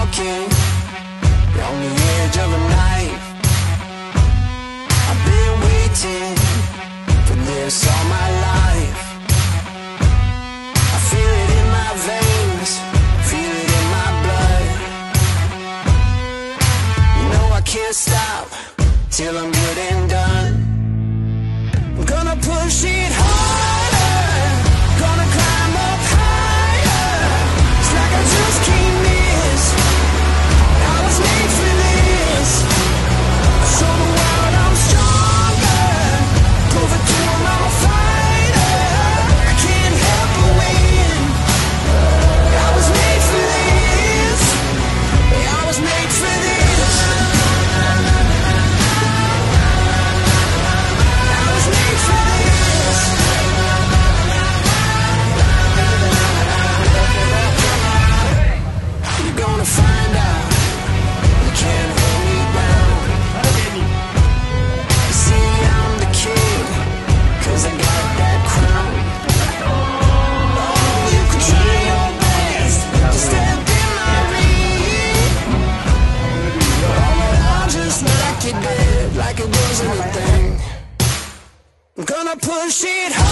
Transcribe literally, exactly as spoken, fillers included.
walking on the edge of a knife. I've been waiting for this all my life. I feel it in my veins, feel it in my blood. You know I can't stop till I'm good and done. I'm gonna push it harder, gonna climb up higher. It's like I just can't miss. I was made for this. Show the world I'm stronger. Prove it to 'em I'm a fighter. I can't help but win. I was made for this. Yeah, I was made for this. I was made for this. You're gonna find out you can't hold me down. You see, I'm the king, 'cause I got that crown. Oh, you can try your best to step in my ring. Oh, I'll just knock you dead like it wasn't a thing. I'm gonna push it hard.